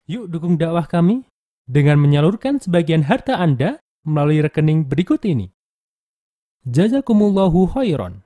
Yuk dukung dakwah kami dengan menyalurkan sebagian harta Anda melalui rekening berikut ini. Jazakumullahu khairan.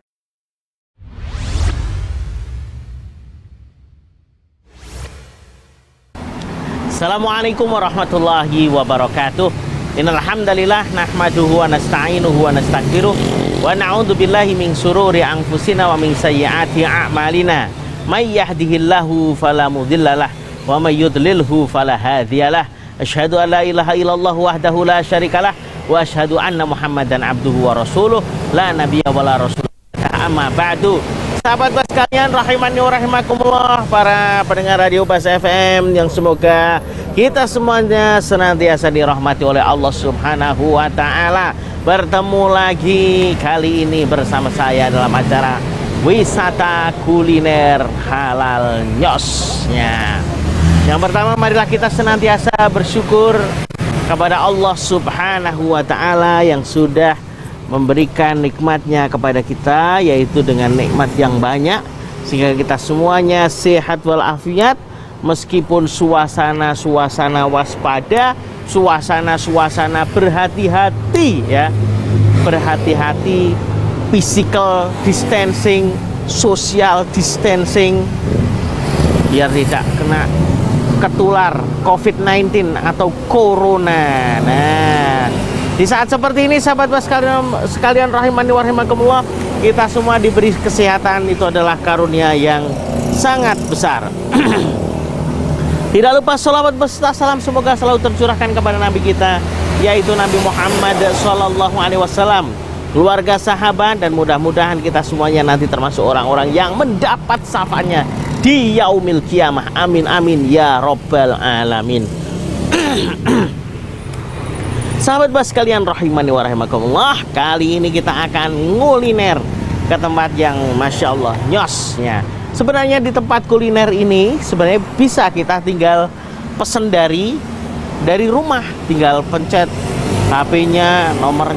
Assalamualaikum warahmatullahi wabarakatuh. Innal hamdalillah nahmaduhu wa nasta'inuhu wa nastaghfiruh wa na'udzu billahi min syururi anfusina wa min sayyiati a'malina. May yahdihillahu fala mudhillalah wa may yudlilhu fala hadiyalah. Asyhadu an la ilaha illallah wahdahu la syarikalah wa asyhadu anna Muhammadan abduhu wa rasuluh la nabiyya wa la rasul. Amma ba'du. Sahabat Bas sekalian, rahimani wa rahimakumullah, para pendengar radio Bas FM yang semoga kita semuanya senantiasa dirahmati oleh Allah Subhanahu wa taala. Bertemu lagi kali ini bersama saya dalam acara wisata kuliner halal nyosnya. Yang pertama, marilah kita senantiasa bersyukur kepada Allah Subhanahu wa taala yang sudah memberikan nikmatnya kepada kita, yaitu dengan nikmat yang banyak sehingga kita semuanya sehat walafiat, meskipun suasana waspada, suasana berhati-hati ya, berhati-hati, physical distancing, social distancing, biar tidak kena ketular COVID-19 atau corona. Nah, di saat seperti ini, sahabat Bas sekalian rahimani wa rahimakumullah, kita semua diberi kesehatan, itu adalah karunia yang sangat besar. Tidak lupa sholawat beserta salam semoga selalu tercurahkan kepada Nabi kita, yaitu Nabi Muhammad SAW, keluarga, sahabat, dan mudah-mudahan kita semuanya nanti termasuk orang-orang yang mendapat syafaatnya di yaumil kiamah. Amin amin ya robbal alamin. Sahabat Bas sekalian rahimani wa rahimakumullah, kali ini kita akan nguliner ke tempat yang Masya Allah nyosnya. Sebenarnya di tempat kuliner ini sebenarnya bisa kita tinggal pesen dari rumah, tinggal pencet HP-nya,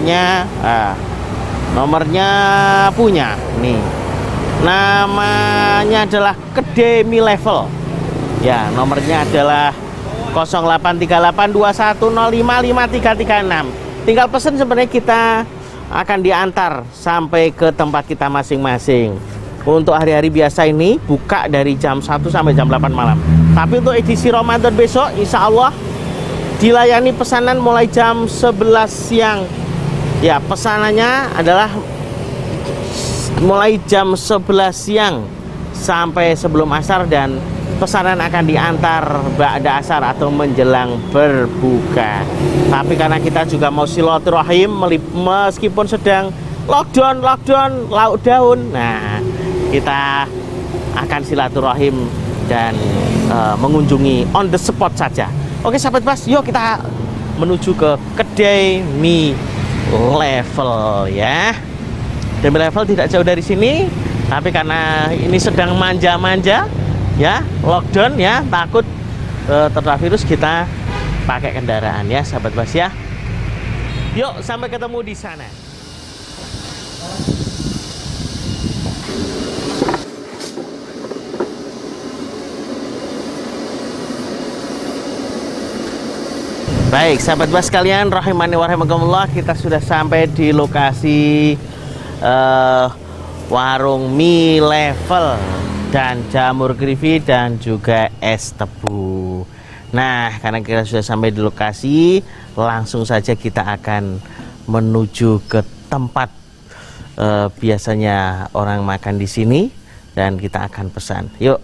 nomornya punya nih. Namanya adalah Kedai Mie Level. Ya, nomornya adalah 083821055336. Tinggal pesen, sebenarnya kita akan diantar sampai ke tempat kita masing-masing. Untuk hari-hari biasa ini buka dari jam 1 sampai jam 8 malam. Tapi untuk edisi Ramadan besok insya Allah dilayani pesanan mulai jam 11 siang. Ya, pesanannya adalah mulai jam 11 siang sampai sebelum asar, dan pesanan akan diantar ba'da asar atau menjelang berbuka. Tapi karena kita juga mau silaturahim meskipun sedang lockdown lauk daun, nah kita akan silaturahim dan mengunjungi on the spot saja. Oke sahabat Bas, yuk kita menuju ke Kedai Mie Level ya. Kedai Mie Level tidak jauh dari sini, tapi karena ini sedang manja-manja ya, lockdown ya, takut tertular virus, kita pakai kendaraan ya sahabat Bas ya. Yuk sampai ketemu di sana. Baik sahabat Bas sekalian rahimani wa rahimakumullah, kita sudah sampai di lokasi warung Mie Level dan jamur griffith dan juga es tebu. Nah, karena kita sudah sampai di lokasi, langsung saja kita akan menuju ke tempat biasanya orang makan di sini, dan kita akan pesan. Yuk.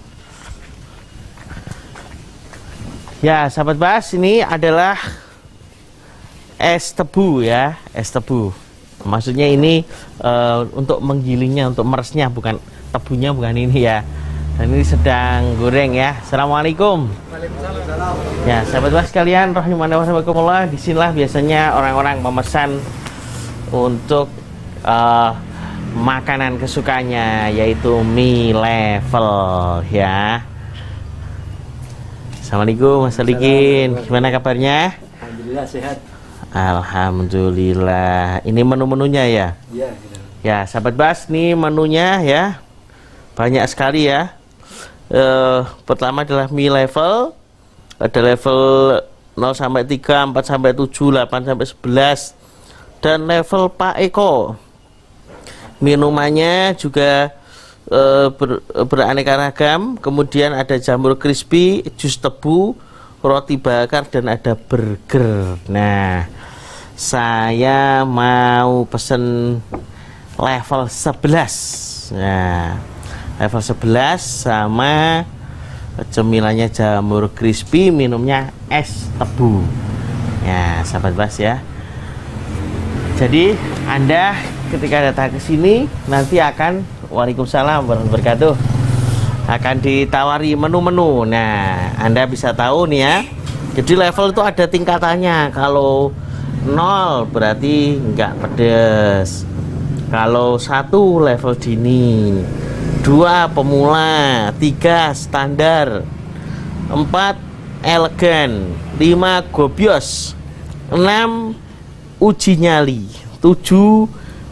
Ya, sahabat Bas, ini adalah es tebu ya, es tebu. Maksudnya ini untuk menggilingnya, untuk meresnya, bukan tebunya, bukan ini ya. Dan ini sedang goreng ya. Assalamualaikum. Waalaikumsalam. Ya, sahabat Bas sekalian rahimani wa rahimakumullah, disinilah biasanya orang-orang memesan untuk makanan kesukaannya, yaitu Mie Level ya. Assalamualaikum Mas Alikin, gimana kabarnya? Alhamdulillah sehat. Alhamdulillah. Ini menu-menunya ya? Iya. Ya, sahabat Bas, nih menunya ya, banyak sekali ya. Pertama adalah Mie Level, Ada level 0 sampai 3, 4 sampai 7, 8 sampai 11, dan level Pak Eko. Minumannya juga beraneka ragam. Kemudian ada jamur crispy, jus tebu, roti bakar, dan ada burger. Nah, saya mau pesen level 11. Nah, level 11 sama cemilannya jamur crispy, minumnya es tebu. Ya, sahabat Bas ya. Jadi Anda ketika datang ke sini nanti akan, waalaikumsalam warahmatullahi wabarakatuh, akan ditawari menu-menu. Nah, Anda bisa tahu nih ya. Jadi level itu ada tingkatannya. Kalau 0 berarti nggak pedes. Kalau 1 level dini, 2 pemula, 3 standar, 4 elegan, 5 gobios, 6 uji nyali, 7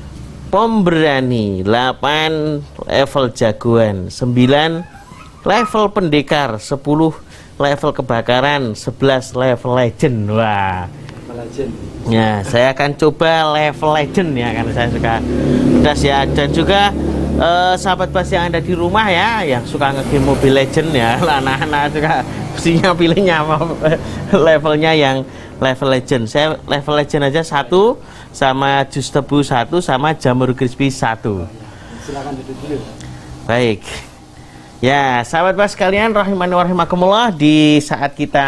pemberani, 8 level jagoan, 9 level pendekar, 10 level kebakaran, 11 level legend. Wah, legend. Ya, saya akan coba level legend ya, karena saya suka pedas ya. Dan juga sahabat Bas yang ada di rumah ya, yang suka ngegame Mobile Legend ya, anak-anak juga mestinya pilihnya apa levelnya yang level legend. Saya level legend aja 1, sama jus tebu 1, sama jamur crispy 1. Silakan duduk dulu. Baik. Ya, sahabat Bas sekalian rahimani wa rahimakumullah, di saat kita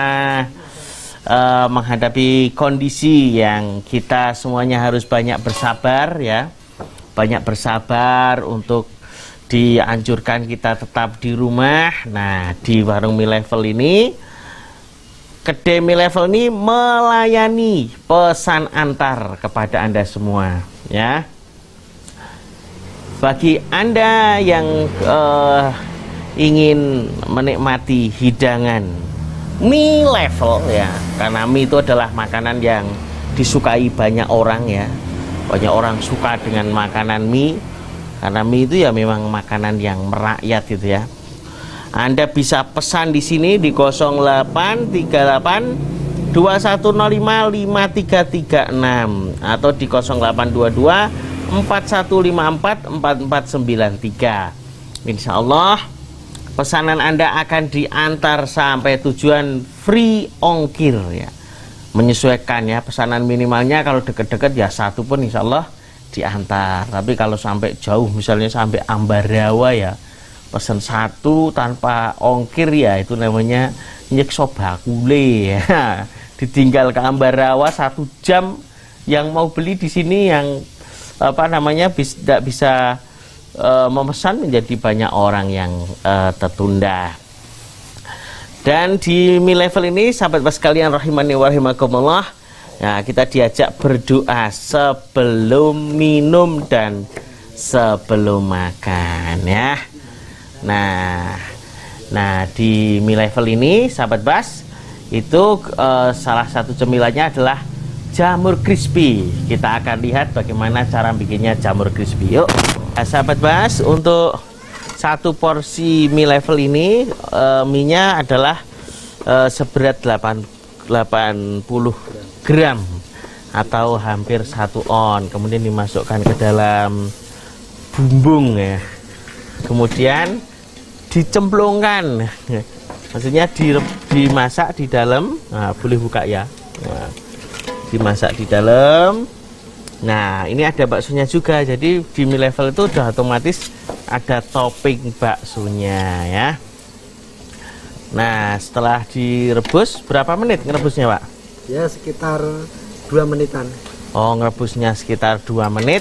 menghadapi kondisi yang kita semuanya harus banyak bersabar ya. Banyak bersabar untuk dianjurkan kita tetap di rumah. Nah, di warung mie level ini, kedai mie level ini melayani pesan antar kepada Anda semua ya. Bagi Anda yang ingin menikmati hidangan mie level ya, karena mie itu adalah makanan yang disukai banyak orang ya. Banyak orang suka dengan makanan mie, karena mie itu ya memang makanan yang merakyat gitu ya. Anda bisa pesan di sini di 0838 2105 5336 atau di 0822 4154 4493. Insya Allah pesanan Anda akan diantar sampai tujuan free ongkir ya. Menyesuaikan ya, pesanan minimalnya kalau deket-deket ya 1 pun insya Allah diantar. Tapi kalau sampai jauh, misalnya sampai Ambarawa ya, pesan 1 tanpa ongkir ya, itu namanya nyekso bakule ya. Ditinggal ke Ambarawa 1 jam, yang mau beli di sini yang apa namanya tidak bisa memesan, menjadi banyak orang yang tertunda. Dan di mie level ini sahabat Bas sekalian rahimani wa rahimakumullah, ya, kita diajak berdoa sebelum minum dan sebelum makan ya. Nah di mie level ini sahabat Bas itu salah satu cemilannya adalah jamur crispy. Kita akan lihat bagaimana cara bikinnya jamur crispy. Yuk, nah, sahabat Bas, untuk 1 porsi mie level ini mie-nya adalah seberat 80 gram atau hampir 1 on. Kemudian dimasukkan ke dalam bumbung ya. Kemudian dicemplungkan, maksudnya dimasak di dalam. Nah, boleh buka ya. Nah, dimasak di dalam. Nah, ini ada baksonya juga. Jadi di mie level itu udah otomatis ada topping baksonya ya. Nah, setelah direbus, berapa menit ngerebusnya, Pak? Ya, sekitar 2 menitan. Oh, ngerebusnya sekitar 2 menit.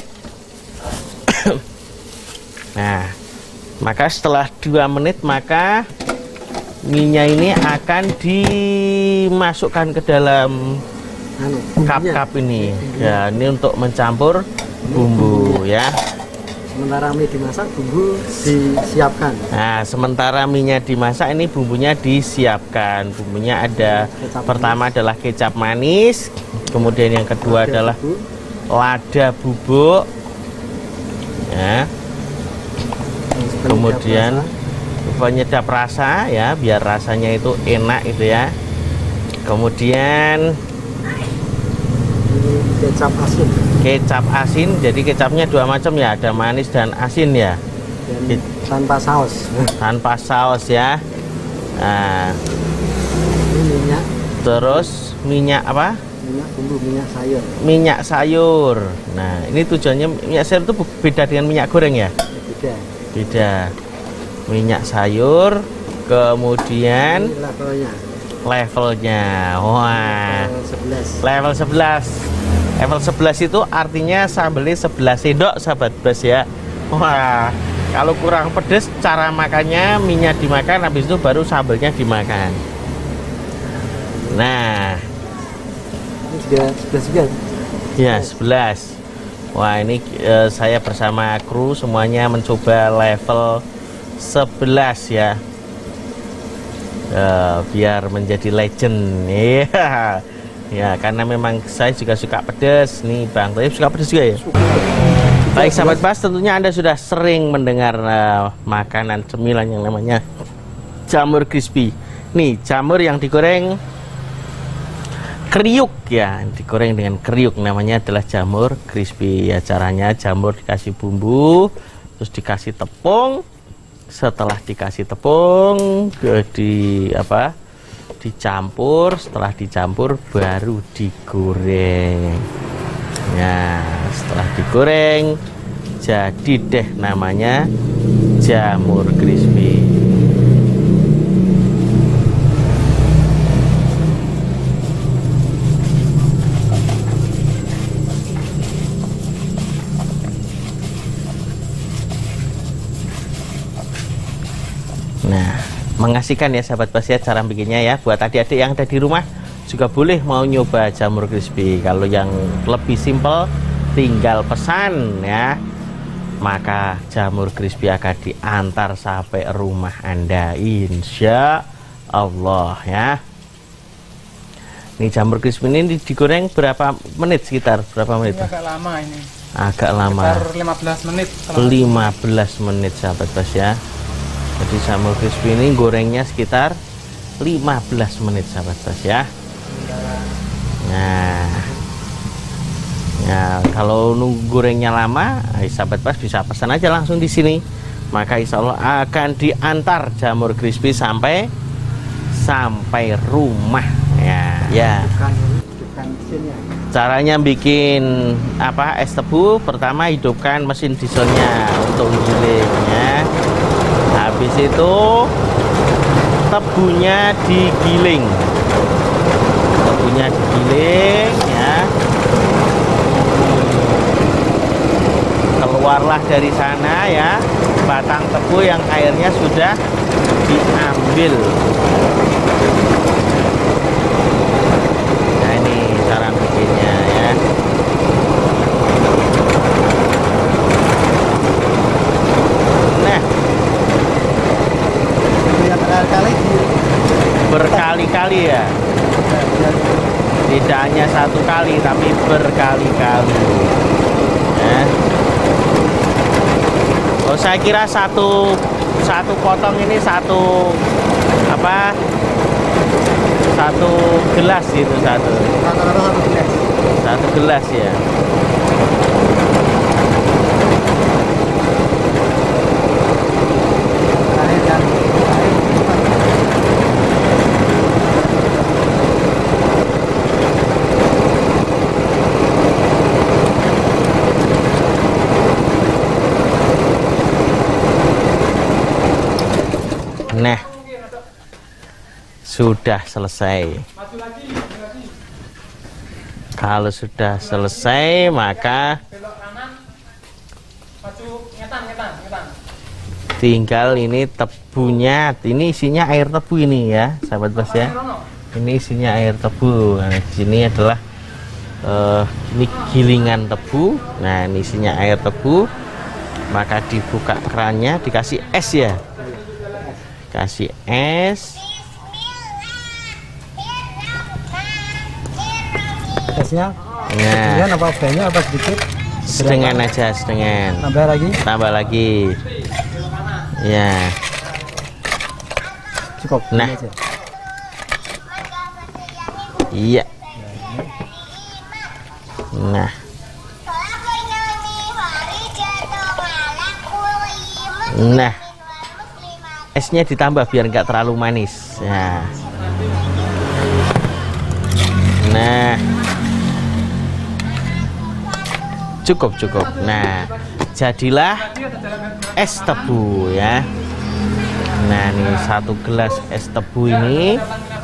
Nah, maka setelah 2 menit maka mie-nya ini akan dimasukkan ke dalam cup ini ya, ini untuk mencampur bumbu ya. Sementara mie dimasak, bumbu disiapkan. Nah, sementara mie-nya dimasak, ini bumbunya disiapkan. Bumbunya ada, pertama adalah kecap manis, kemudian yang kedua adalah lada bubuk ya, kemudian penyedap rasa ya, biar rasanya itu enak itu ya. Kemudian Ini kecap asin kecap asin, jadi kecapnya dua macam ya, ada manis dan asin ya, dan tanpa saus. tanpa saus ya. Nah, Ini minyak, terus minyak apa? minyak bumbu, minyak sayur. Minyak sayur. Nah, ini tujuannya minyak sayur itu beda dengan minyak goreng ya? Beda. Beda. Minyak sayur, kemudian Ini levelnya. levelnya. Wah. Level 11. Level 11. Level 11 itu artinya sambelnya 11 sendok sahabat bas ya. Wah, kalau kurang pedes cara makannya minyak dimakan, habis itu baru sambelnya dimakan. Nah, Ini juga 11 juga. ya 11. Wah, ini saya bersama kru semuanya mencoba level 11 ya. Biar menjadi legend. Iya. Ya, karena memang saya juga suka pedas. Nih, Bang Toyib suka pedas juga ya? Baik, sahabat Bas, tentunya Anda sudah sering mendengar makanan cemilan yang namanya jamur crispy. Nih, jamur yang digoreng kriuk ya, digoreng dengan kriuk, namanya adalah jamur crispy ya. Caranya jamur dikasih bumbu, terus dikasih tepung. Setelah dikasih tepung, dicampur. Setelah dicampur baru digoreng. Nah, setelah digoreng jadi deh namanya jamur crispy. Nah, mengasihkan ya sahabat Bas ya cara bikinnya ya. Buat adik-adik yang ada di rumah juga boleh mau nyoba jamur crispy. Kalau yang lebih simpel tinggal pesan ya, maka jamur crispy akan diantar sampai rumah Anda insya Allah ya. Ini jamur crispy ini digoreng berapa menit, sekitar berapa menit? Ini agak lama ini. Agak lama. Sekitar 15 menit. 15 menit sahabat Bas ya. Jadi jamur crispy ini gorengnya sekitar 15 menit sahabat Bas ya. Nah, ya kalau nunggu gorengnya lama, sahabat Bas bisa pesan aja langsung di sini. Maka insya Allah akan diantar jamur crispy sampai rumah ya. Ya. Hidupkan mesinnya. Caranya bikin es tebu, pertama hidupkan mesin dieselnya untuk giling. Habis itu tebunya digiling ya. Keluarlah dari sana ya batang tebu yang airnya sudah diambil. Nah, ini cara bikinnya ya. Nah, berkali-kali ya, tidak hanya satu kali tapi berkali-kali ya. Oh, saya kira satu potong ini satu gelas gitu, satu gelas ya. Nah, sudah selesai. Kalau sudah selesai maka tinggal ini tebunya. Ini isinya air tebu ini ya, sahabat Bas ya. Ini isinya air tebu. Nah, di sini adalah ini gilingan tebu. Nah, ini isinya air tebu. Maka dibuka kerannya, dikasih es ya. Kasih es. Esnya? Nah, Kemudian apa banyak apa sedikit? setengah aja, setengah. Tambah lagi? Tambah lagi. Ya. Cukup. Nah. Aja. Iya. Nah. Nah. Esnya ditambah biar nggak terlalu manis. Nah. Cukup. Nah, jadilah es tebu ya. Nah, ini 1 gelas es tebu ini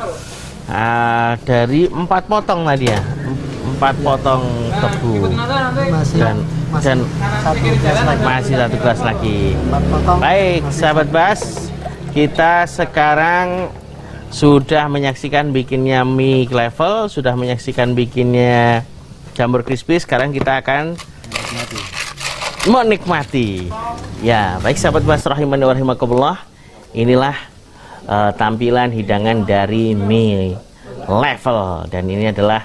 dari 4 potong tadi ya. 4 potong tebu dan masih 1 gelas lagi. Baik, sahabat Bas, kita sekarang sudah menyaksikan bikinnya mie level, sudah menyaksikan bikinnya jamur crispy. Sekarang kita akan menikmati. Ya, baik sahabat Bas rahimani wa rahimakumullah. Inilah tampilan hidangan dari mie level, dan ini adalah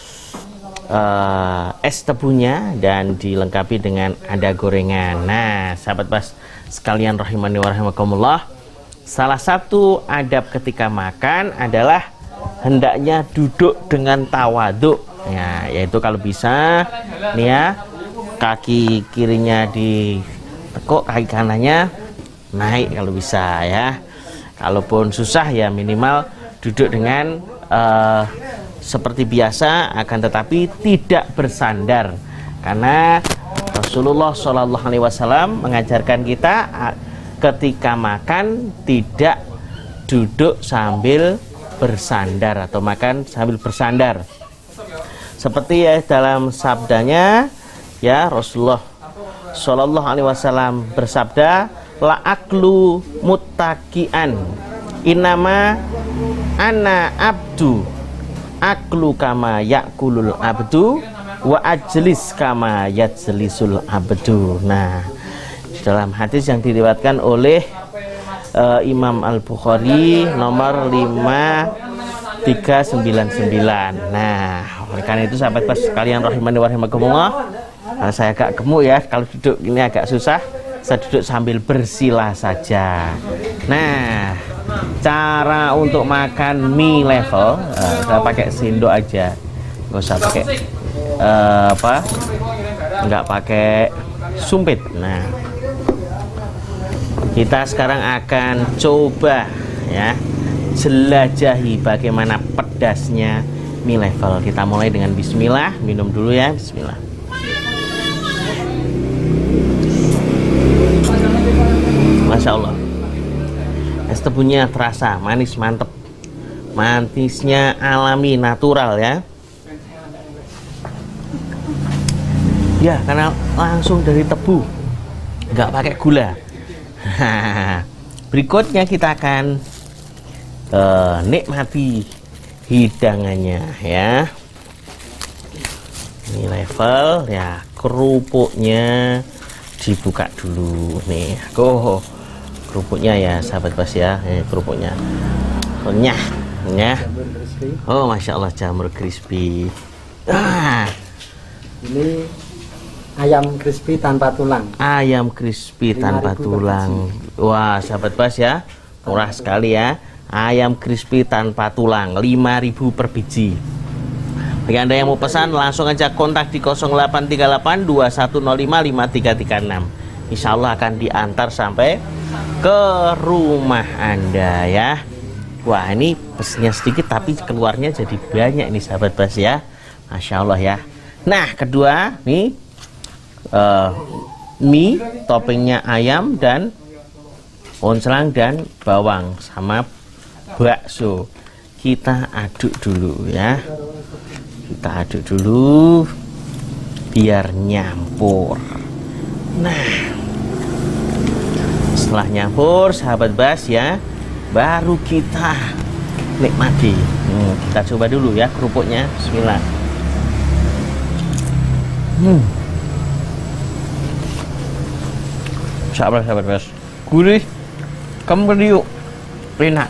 es tebunya dan dilengkapi dengan ada gorengan. Nah, sahabat Bas sekalian rahimani wa rahimakumullah, salah satu adab ketika makan adalah hendaknya duduk dengan tawaduk. Ya, yaitu kalau bisa nih ya, kaki kirinya ditekuk, kaki kanannya naik kalau bisa ya. Kalaupun susah ya minimal duduk dengan seperti biasa, akan tetapi tidak bersandar, karena Rasulullah Shallallahu Alaihi Wasallam mengajarkan kita ketika makan tidak duduk sambil bersandar atau makan sambil bersandar. Seperti ya dalam sabdanya ya, Rasulullah Shallallahu Alaihi Wasallam bersabda, la aklu muttaqian inama ana abdu aklu kama yakulul abdu wa ajlis kama yajlisul abdu. Nah, dalam hadis yang diriwayatkan oleh Imam Al-Bukhari nomor 5399. Nah, oleh karena itu sahabat Bas sekalian rahimani wa rahimakumullah, saya agak gemuk ya, kalau duduk ini agak susah, saya duduk sambil bersila saja. Nah, cara untuk makan mie level, saya pakai sendok aja, nggak usah pakai nggak pakai sumpit. Nah, kita sekarang akan coba ya jelajahi bagaimana pedasnya mie level. Kita mulai dengan bismillah, minum dulu ya, bismillah. Masya Allah, es tebunya terasa manis, mantep, manisnya alami, natural ya. Ya, karena langsung dari tebu, nggak pakai gula. Berikutnya kita akan nikmati hidangannya ya. Ini level ya, kerupuknya dibuka dulu nih. Kerupuknya ya sahabat Bas ya, kerupuknya renyah ya. Oh, Masya Allah, jamur crispy. Ini ayam crispy tanpa tulang. Ayam crispy tanpa tulang. Wah, sahabat Bas ya, murah sekali ya. Ayam crispy tanpa tulang, 5.000 per biji. Bagi Anda yang mau pesan, langsung aja kontak di 0838 2105 5336. Insya Allah akan diantar sampai ke rumah Anda ya. Wah, ini pesennya sedikit tapi keluarnya jadi banyak ini sahabat Bas ya. Masya Allah ya. Nah, kedua nih mie toppingnya ayam dan oncelang dan bawang sama bakso. Kita aduk dulu ya. Kita aduk dulu biar nyampur. Nah, setelah nyampur sahabat Bas ya, baru kita nikmati. Kita coba dulu ya kerupuknya. Bismillah. Sahabat Bas, gurih, kemeriuk, enak.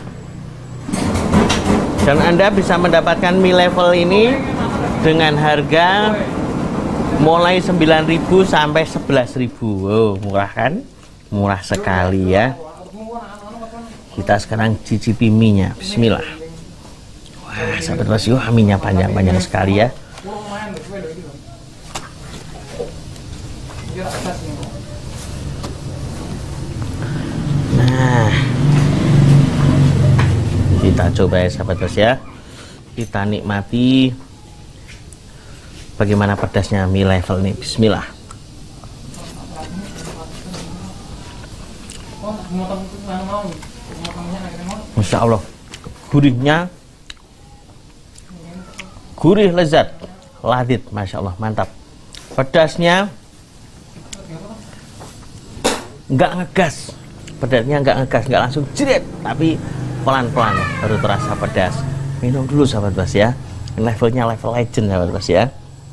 Dan Anda bisa mendapatkan mie level ini dengan harga mulai 9.000 sampai 11.000. Wow, murah kan? Murah sekali ya. Kita sekarang cicipi mie-nya. Bismillah. Wah, sahabat Basio, aminya panjang-panjang sekali ya. Nah, kita coba ya sahabat bos ya. Kita nikmati bagaimana pedasnya mie level ini. Bismillah. Masya Allah, gurihnya, gurih lezat, ladit, Masya Allah, mantap. Pedasnya nggak ngegas, pedasnya nggak ngegas, nggak langsung jeret, tapi pelan-pelan baru terasa pedas. Minum dulu sahabat bos ya. Levelnya level legend sahabat bos ya.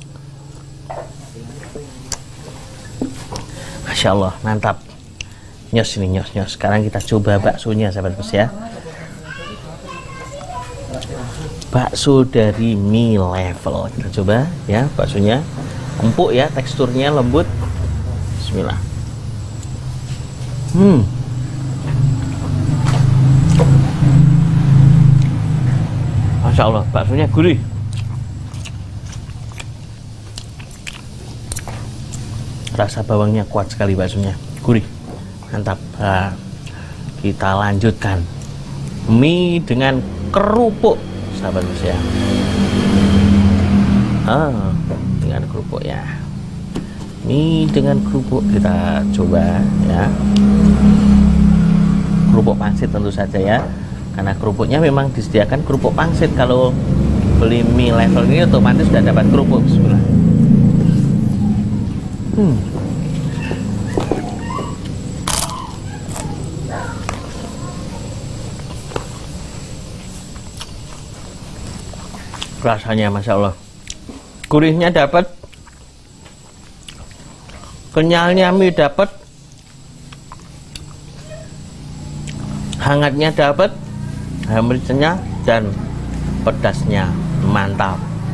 Masya Allah, mantap. Nyos ini, nyos. Sekarang kita coba baksonya sahabat bos ya. Bakso dari mie level. Kita coba ya, baksonya empuk ya, teksturnya lembut. Bismillah. Masya Allah, baksonya gurih. Rasa bawangnya kuat sekali, baksonya gurih, mantap. Nah, kita lanjutkan mie dengan kerupuk sahabat bos ya. Dengan kerupuk ya, mie dengan kerupuk kita coba ya. Kerupuk pangsit tentu saja ya, karena kerupuknya memang disediakan kerupuk pangsit. Kalau beli mie level ini otomatis sudah dapat kerupuk. Bismillah. Rasanya Masya Allah, gurihnya dapat, kenyalnya mie dapat, hangatnya dapat, merica dan pedasnya mantap.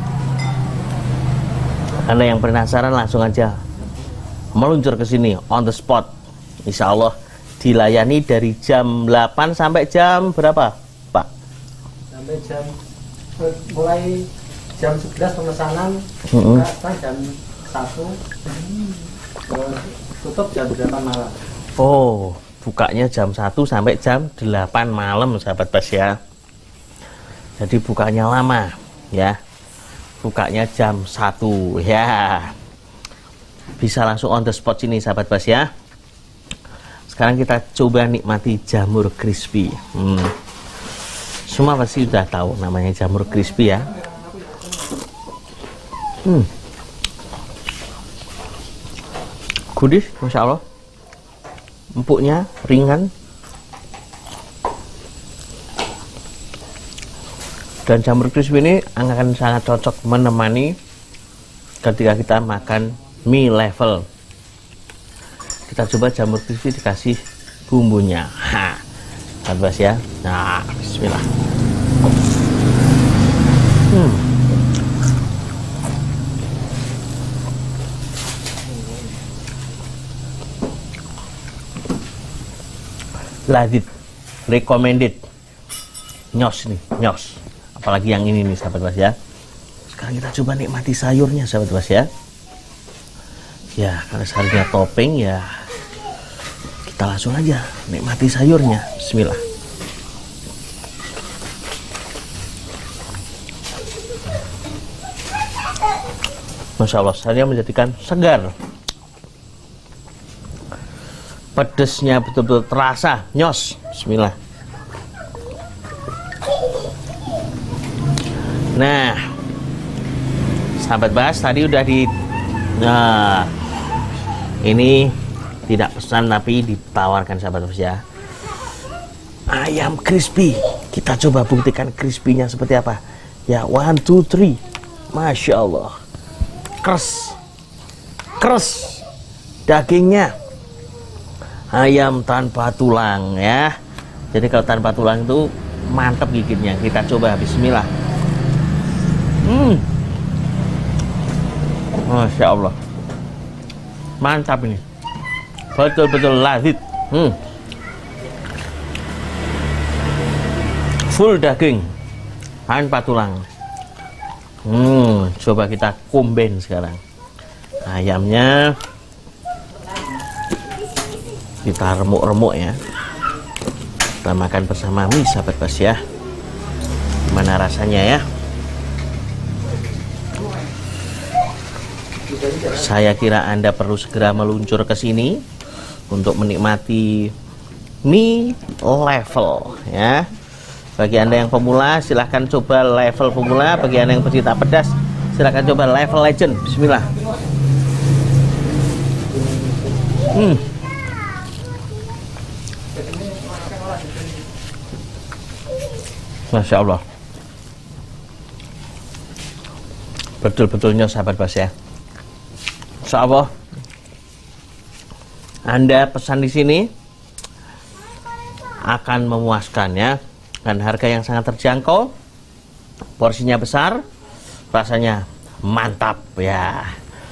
Anda yang penasaran langsung aja meluncur ke sini on the spot. Insya Allah dilayani dari jam 8 sampai jam berapa Pak? Sampai mulai jam 11 pemesanan, buka jam 1, tutup jam 8 malam. Oh, bukanya jam 1 sampai jam 8 malam sahabat bos ya. Jadi bukanya lama ya, bukanya jam 1 ya. Bisa langsung on the spot sini sahabat bos ya. Sekarang kita coba nikmati jamur crispy. Semua pasti sudah tahu namanya jamur crispy ya. Gurih, Masya Allah, empuknya ringan, dan jamur crispy ini akan sangat cocok menemani ketika kita makan mie level. Kita coba jamur crispy dikasih bumbunya. Bas ya. Nah, bismillah. Ladit, recommended. Nyos nih, nyos. Apalagi yang ini nih sahabat bas ya. Sekarang kita coba nikmati sayurnya sahabat bas ya. Ya, karena sayurnya topping ya, kita langsung aja nikmati sayurnya. Bismillah. Masya Allah, sayurnya menjadikan segar. Pedesnya betul-betul terasa, nyos. Bismillah. Nah, sahabat bas tadi udah ini tidak pesan tapi ditawarkan sahabat bas ya. Ayam crispy. Kita coba buktikan crispy-nya seperti apa. Ya, 1, 2, 3. Masya Allah. Kres dagingnya, ayam tanpa tulang ya. Jadi kalau tanpa tulang itu mantap gigitnya. Kita coba, bismillah. Masya Allah, mantap ini, betul-betul lazit. Full daging, tanpa tulang. Coba kita combine sekarang. Ayamnya kita remuk-remuk ya. Kita makan bersama mie sahabat bas ya. Gimana rasanya ya? Saya kira Anda perlu segera meluncur ke sini untuk menikmati mie level ya. Bagi Anda yang pemula silahkan coba level pemula. Bagi Anda yang pecinta pedas silahkan coba level legend. Bismillah. Masya Allah, betul-betulnya sahabat bas ya. Insya Allah Anda pesan di sini akan memuaskan ya, dan harga yang sangat terjangkau, porsinya besar, rasanya mantap ya.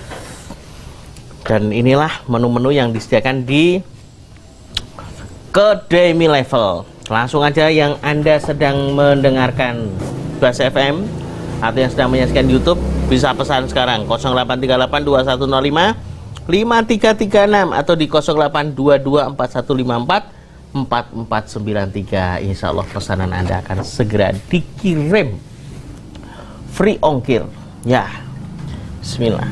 Dan inilah menu-menu yang disediakan di kedai mie level. Langsung aja yang Anda sedang mendengarkan Bas FM atau yang sedang menyaksikan YouTube bisa pesan sekarang 0838 2105 5336 atau di 0822 4154 4493. Insya Allah pesanan Anda akan segera dikirim free ongkir ya. Bismillah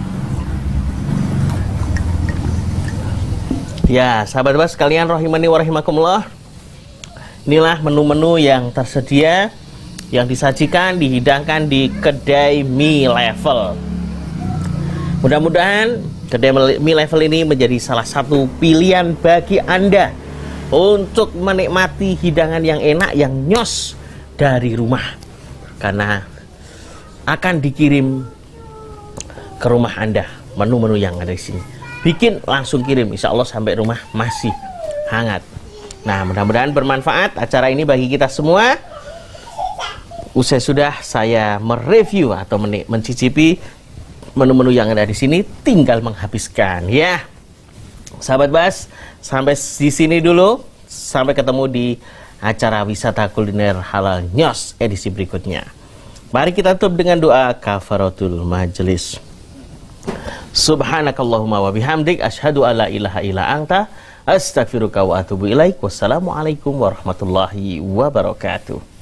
ya sahabat bas sekalian rahimani wa rahimakumullah. Inilah menu-menu yang tersedia, yang disajikan, dihidangkan di kedai mie level. Mudah-mudahan kedai mie level ini menjadi salah satu pilihan bagi Anda untuk menikmati hidangan yang enak, yang nyos dari rumah. Karena akan dikirim ke rumah Anda menu-menu yang ada di sini. Bikin langsung kirim, insya Allah sampai rumah masih hangat. Nah, mudah-mudahan bermanfaat acara ini bagi kita semua. Usai sudah saya mereview atau mencicipi menu-menu yang ada di sini, tinggal menghabiskan ya. Sahabat Bas, sampai di sini dulu. Sampai ketemu di acara wisata kuliner halal Nyos edisi berikutnya. Mari kita tutup dengan doa kafaratul majelis. Subhanakallahumma wa bihamdik asyhadu alla ilaha illa anta astaghfiruka wa atubu ilaik. Wassalamualaikum warahmatullahi wabarakatuh.